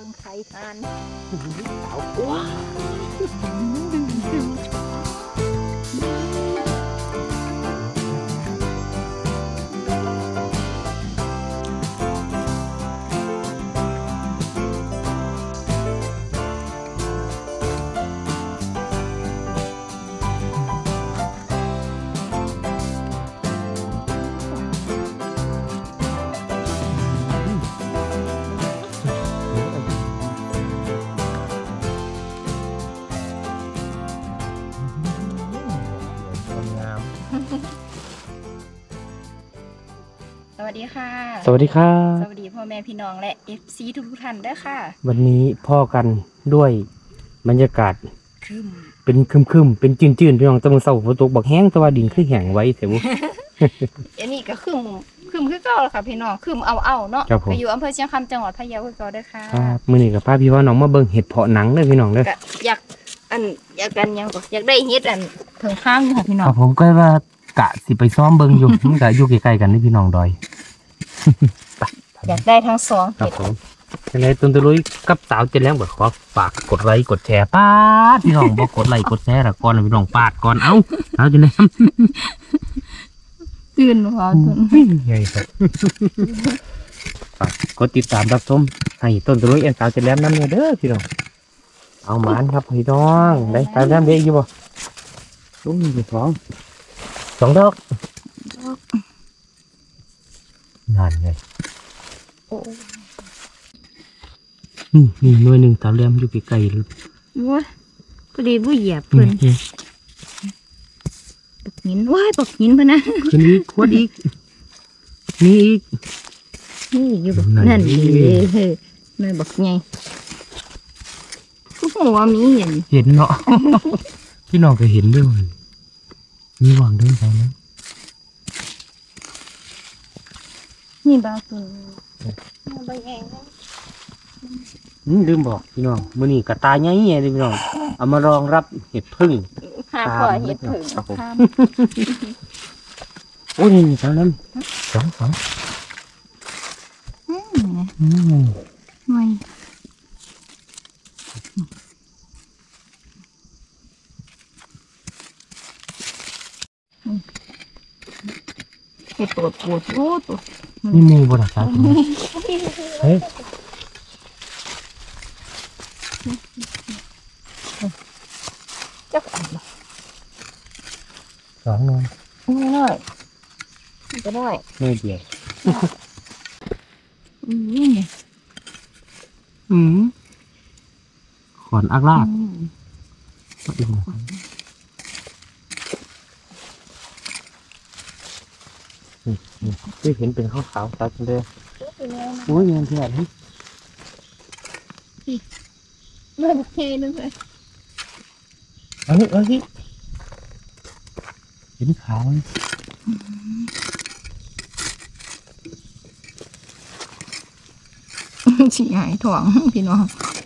งไข่ทานสาวกว้าสวัสดีค่ะสวัสดีครับสวัสดีพ่อแม่พี่น้องและ FC ทุกท่านด้วยค่ะวันนี้พ่อกันด้วยบรรยากาศคึมเป็นคึมๆเป็นจืนๆพี่น้องแตะมึงเศร้าฝนตกบักแห้งแต่ว่าดินคือแห้งไว้เถอะบุอันนี้ก็คึมคือเก่าแล้วค่ะพี่น้องคึมเอาเนาะไปอยู่อำเภอเชียงคำจังหวัดพะเยาคือเก่าด้วยค่ะครับมื้อนี้กับพาพี่ว่าน้องมาเบิ่งเห็ดเพาะหนังเด้อพี่น้องเด้อก็อยากกันยังก็อยากได้เฮ็ดถึงข้างอยู่ค่ะพี่น้คองรับผมก็ว่ากะสิไปซ้อมเบิ่งอยู่ มันก็อยู่ใกล้ๆกันนี่พี่น้องดอยอยากได้ทั้งสองครัเฮ็บดผมยังไงตุนตะลุยกับสาวเจนแล้วก็ขอฝากกดไลค์กดแชร์ป้าดพี่น้องบ่กดไลค์กดแชร์ละก่อนพี่น้องปาดก่อนเอ้าสาวเจนแล้วตื่นว่าตื่นใหญ่ครับ ฝากกดติดตามรับชมให้ต้นตะลุยแอนสาวเจนแล้วนำเนี่ยเด้อพี่น้องเอาหมานครับพี่น้องได้สาวแล้เด้อยู่บ่ลุงมีสองดอกนั่นไงโอ้นี่หน่วยหนึ่งสาวแหลมอยู่ไกลๆเลยว้าก็ดีบ่เหยียบเพิ่นปักหินว้ายปักหินเพิ่นนะขึ้นอีกขวดอีกนี่อีกนี่อยู่บ่นั่นั่นนดิดิแม่บักใหญ่คือหัวมีเห็นเห็นเนาะ พี่น้องก็เห็นด้วยมีหวังด้วยใช่ไหมนี่บางตัวใบแห้งลืมบอกพี่น้องมื้อนี้กระตายใหญ่ๆเลยพี่น้องเอามารองรับเห็ดพึ่งหาปล่อยเห็ดผึ่งครับผมข้ามโอ้ยนี่สาวแหลมสองหน่อยเห็ดตัวโอ้ตัวนี่มูบ่ล่ะสาวตัวนี้เฮ้ยจักอันละสองหน่อยไม่น้อยก็ได้หน่อยเดียวนี่ขอนอักลากที่เห็นเป็นขาวๆตัดเลยโอ้ยเงินเท่าไหร่เมื่อเคนึงเลยเอ้ยเห็นขาวไหมฉี่หายถ่วงพี่น้อง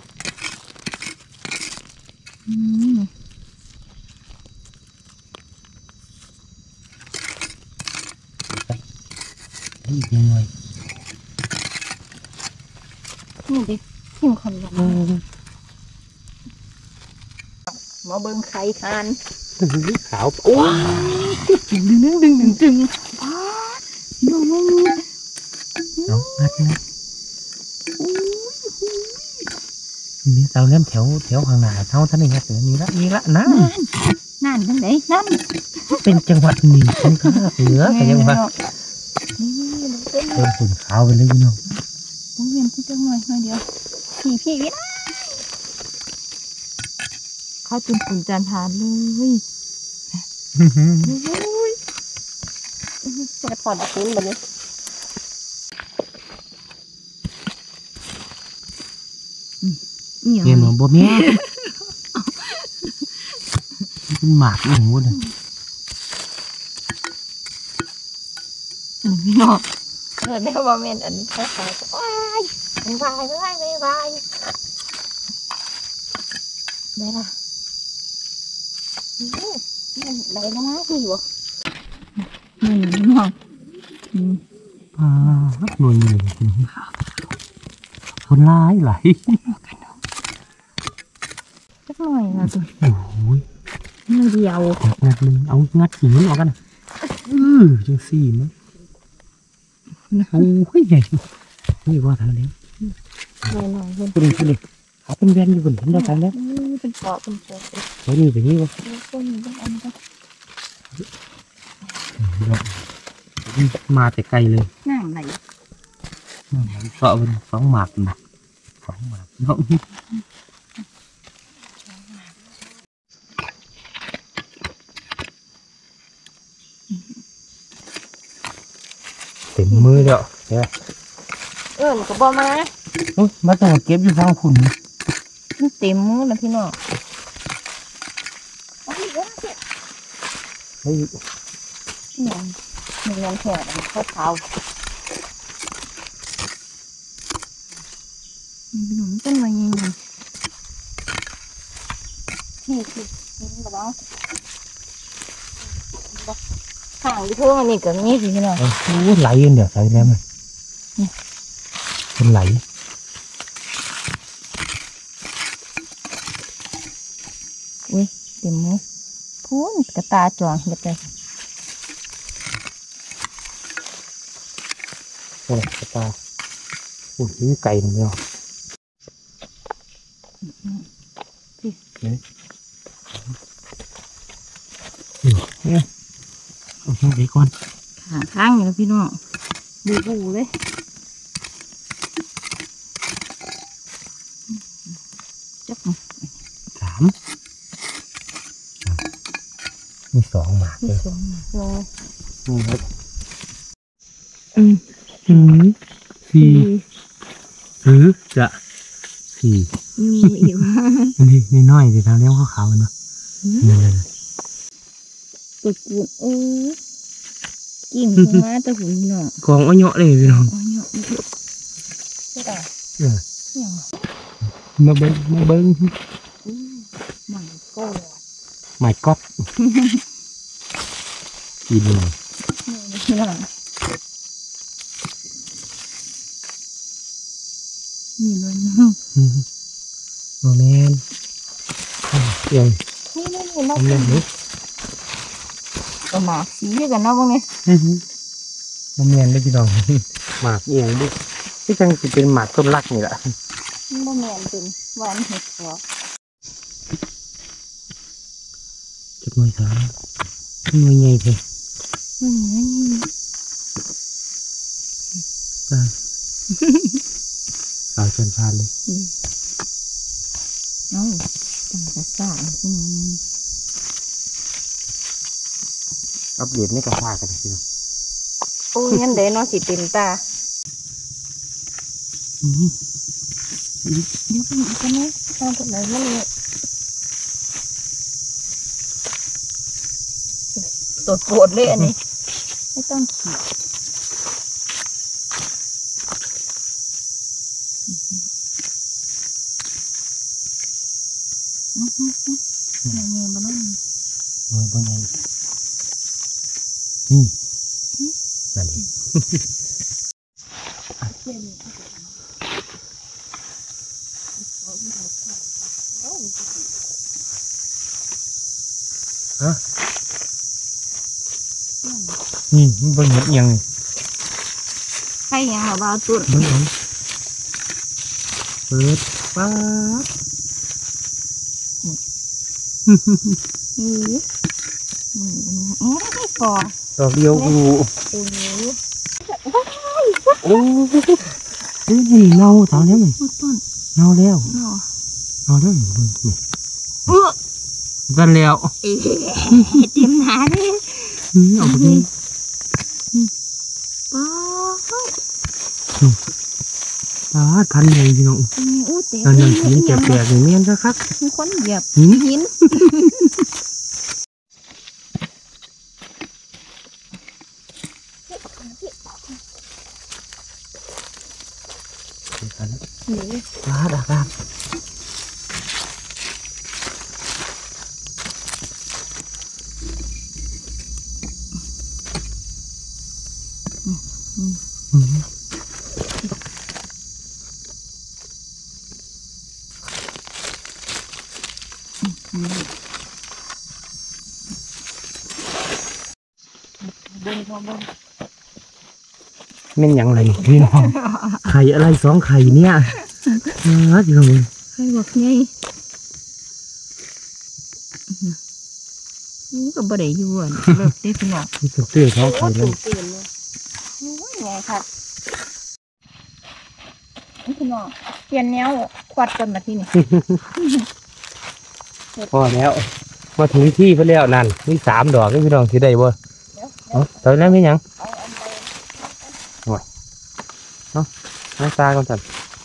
ยังไงนี่ดิทิมคนละมาเบิ้งไข่ทานขาวโอ้ยดึงดูมึงเอางัดนะมีเสาเล่มแถวข้างหน้าเท่าท่านนี่งัดนี่ละนะนั่นทั้งไหนนั่นเป็นจังหวัดนี่เป็นข้าเหนือแต่ยังว่าเติมฝุ่นขาวไปเลยพี่น้องต้องเวียนที่จังหน่อยเดียวพี่วิทย์เขาจุ่มฝุ่นจานทานเลยจะถอดฝุ่นมาเลยเงี้ยเหมือนบ่แม่เป็นหมากอีกหมดเลยพี่น้องเดี๋ยวว่าเมนอันนี้เขาขายว้ายบายได้ละมันไหลมาพี่วะพี่น้องหน่วยหนึ่งคนร้ายไหลสักหน่อยนะตัวโอ้ยมือเดียวงัดมึงเอางัดหินออกกันจังสี่มั้งโอ้ยใหญ่นี่ว่าทางนี้หน่อยๆคุณคุณเขาเป็นแวนอยู่บนหินเดียวกันแล้วเป็นเกาะเป็นเกาะไว้นี่ไปนี่วะต้นต้นอันก็มาแต่ไกลเลยนั่งไหนเสาะเป็นสองหมากนะสองหมากเนาะเต็มมือแล้วเนี่ยมันก็บอกมาโอ้ยมาต้องเก็บอยู่ฟังคุณมันเต็มมือแล้วพี่น้องเฮ้ยเนี่ยมีเงินแค่ข้าวเท้าพี่น้องต้นไม้ยังไงที่นี่บ้างห่างที่พวกนี้กับนี้พี่น้องโอ้ไหลเดี๋ยวใส่แล้วมันเป็นไหลอุ้ยเต็มมือพูนกระตาจวงเห็ดเลยโอ้ยกระตาโอ้ยไก่มันเนาะเนี่ยเอาข้างไปก่อนขาข้างอยู่แล้วพี่น้องบูเลยจับมือสามมีสองหมากที่เลยสองลงนี่ครับอืมสี่หรือจะสี่มีอีกว่านี่น้อยสิทางเลี้ยงขาวๆเนาะนี่กดกูกิ่งขึ้นมาแต่หุ่นเนาะกองอ้อยเนาะเลยพี่น้องอ๋อเนาะใช่ป่ะเออเนี่ยมาเบิ้งมันก็ไม่ก๊อดอีหนึ่งนี่นะนี่เลยนะโมเมนเอียงนี่เราทำยังไงก็หมากสีกันเนาะพวกนี้โมเมนได้พี่น้องหมากเอียงดิที่จังสิเป็นหมากต้นรักนี่แหละบ่แม่นเป็นหวานเห็ดหัวจุดหน่วยครับหน่วยใหญ่เลย สาวจนพานเลยเอ้าจังจะซ่าพี่น้องอัปเดตไม่กระพากันพี่น้องโอ้ยงั้นเดี๋ยวน้องสิเต็มตาเดี๋ยวไปกันนะตอนตรงไหนมันเนี่ยตัวปวดเลยอันนี้ไม่ต้องขีดยังไงบ้างหน่วยบ่ใหญ่นี่นั่นเองฮะนี่มันบ่เห็นเอียงใครยังมาบ้าตุ้นเบิ่งเอาเปิดป๊าบนี่โอ้ยพอดอกเดียวกูโอ้ยโอ้นี่เน่าเท่านี้มันต้นเน่าแล้วเนาะเน่าแล้วกันแล้วเอ๊ะเต็มหนาเลยเอาไปนี่ป๊าพันใหญ่พี่น้องอู้เต็มนั่นหินแปลกๆนี่เมียนซะครับมีคนเหยียบหินหิน นี่ครับนเบิ่งบ่เบิ่งแม่นหยังไรนี่พี่น้องไข่อะไรสองไข่เนี่ยพี่น้องไข่บักไงนี่ก็บ่ได้อยู่อ่ะเลิกได้พี่น้องนี่ตัวเตี้ยท้องไข่เลยตื่นเลยโอ้ยไงค่ะพี่น้องเปลี่ยนแนวควัดกันมาที่นี่พอแล้วมาถึงที่เพื่อแล้วนั่นมี3 ดอกพี่น้องสิได้บ่ตอนนั้นเป็นหยังเอาอันใดน้ำตาก่อนสั่น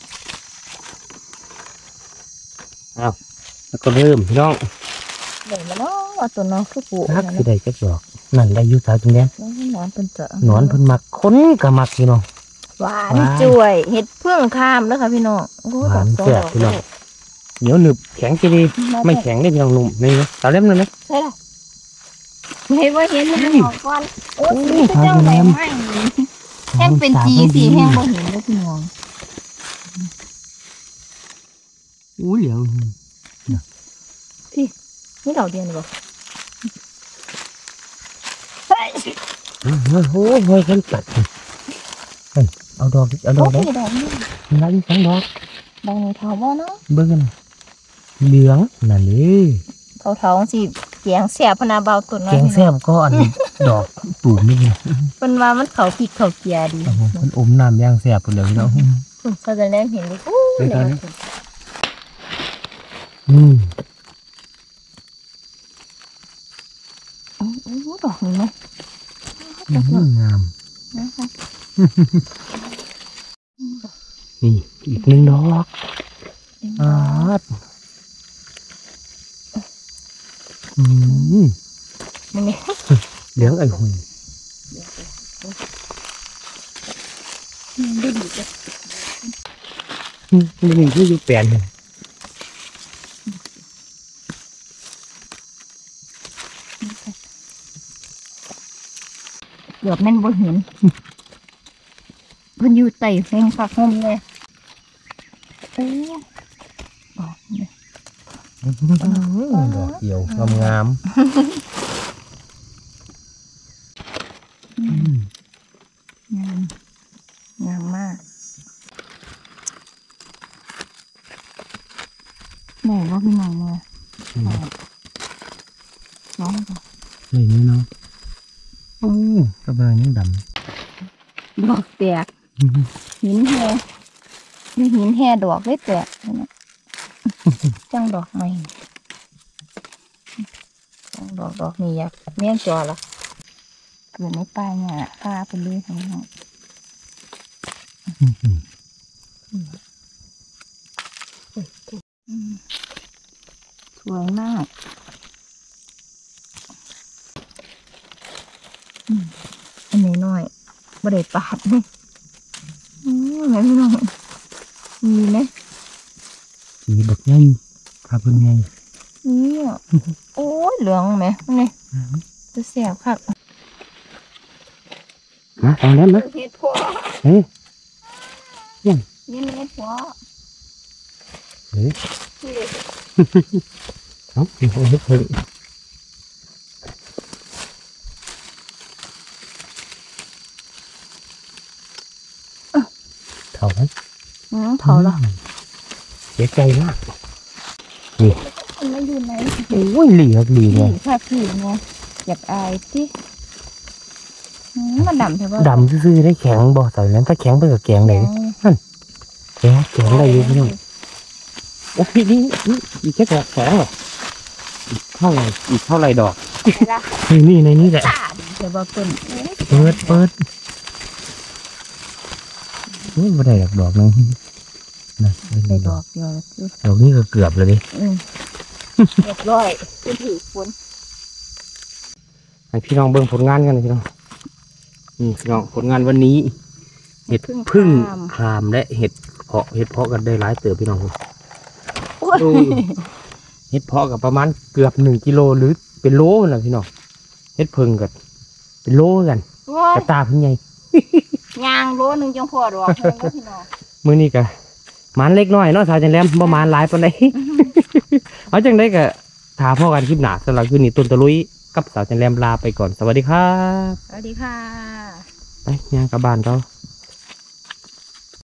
เอาแล้วก็เริ่มพี่น้องเดี๋ยวมาเนาะเอาตัวน้องคือปูฮักสิได้จักดอกนั่นได้อยู่สาวจังแดงหนอนเป็นจะหนอนเพิ่นมักคนก็มักพี่น้องหวานจ่วยเห็ดเพื่องข้ามแล้วค่ะพี่น้องโอ้ยหวานสองแซ่บดอกพี่น้อง เหนียวหนึบแข็งจะดีไม่แข็งได้พี่น้องนุ่มนี่นะตาเล่มเลยไหมใช่ละเห็นว่าเห็นมันออกก่อนโอ้ยอุ้ยเจ้าไหนไม่แห้งเป็นจีสีแห้งบ่เห็นเลยพี่น้องอู้เหลียวนี่ดอกเดียวนี่บ่โอ้โหเฮ้ยเพิ่นกัดเอาดอกเอาดโอ้อกได้ยดอกนี่มันได้2 ดอกดอกนี้เถาบ่เนาะเบิ่งกันเหลืองนั่นนี่เถาสิแกงแซ่บพนาเบาต้นน้อแกยงแซ่บก็อันดอกตูมนี่นะเพิ่นว่ามันเขาพริกเขาเกียดีมันอมน้ำย่างแซ่บพุ่นเลยพี่น้องเขาจะแลมเห็นเลยโอ้ยเดี๋ยวเดี๋ยวก่อนนะ อืมโอ้โหดอกนี้เนาะงามนะคะนี่อีก1 ดอกอาดอืมมันนี่เหลืองไอ้หุ่นดูดีจ้ะนี่มีที่อยู่แปลนเลยเกือบแม่นบ่เห็นเพิ่นอยู่ใต้แห้งผักห่มเลยโอ้ยดอกนี่ดอกเดียวงามงามงามมากแม่ว่าพี่น้องมาน้องจ้ะนี่นี่เนาะโอ้กำลังยังดดอกแตกำหินแห่มีหินแห่ดอกเลยแตกเนี่ยจังดอกใหม่จังดอกนี่อยากเมี่ยงจอละเกิดในป่าเนี่ยพาไปเลยทั้งนั้นสวยมากอันนี้น้อยบ่ได้ปาดเลยไหนพี่น้องมีไหมสีบักยังครับเพิ่นไงนี่อ่ะโอ้ยเหลืองไหมนี่จะเสียบค่ะมาตอนนั้นนะเห็ดผัวเฮ้ยนี่เห็ดผัวเฮ้ยเอาเฮ้ยเฮ้ยเท่าไหมเถาละเสียใจมากมันไม่อยู่ไหนโอ้ยเหลียกเหลียพี่ไงค่ะพี่ไงอยากอายที่มันดำใช่ป่ะดำซื่อๆได้แข็งบ่ใส่นั้นถ้าแข็งไปกับแกงไหนแข็งอะไรอยู่พี่น้องโอ้ยนี่อีกแค่ดอกแข็งเหรออีกเท่าไหร่ดอกนี่ในนี้แหละตาดีใช่ป่ะต้นเปิดนี่ไม่ได้ดอกนึงนะได้ดอกเดียวดอกนี้ก็เกือบเลยดิเรียบร้อยจะถือฝนให้พี่น้องเบิ่งผลงานกันนะพี่น้องนี่พี่น้องผลงานวันนี้ เห็ดพึ่งครามและเห็ดเพาะกันได้หลายเติบพี่น้องเห็ดเพาะกับประมาณเกือบ1 กิโลหรือเป็นโลนะพี่น้องเห็ดพึ่งกับเป็นโลกันกระตาเพิ่งใหญ่ยางโลนึงจังพอดอกเพิ่นก็พี่น้องมื้อนี้ก็มันเล็กน้อยเนาะสาวจังแหลมบ่มันหลายปานใด เอาจังได๋ก็ถาพ่อกันคลิปหนาสำหรับคืนนี้ต้นตะลุยกับสาวจันแรมลาไปก่อนสวัสดีครับสวัสดีค่ะไปย่างกลับบ้านเรา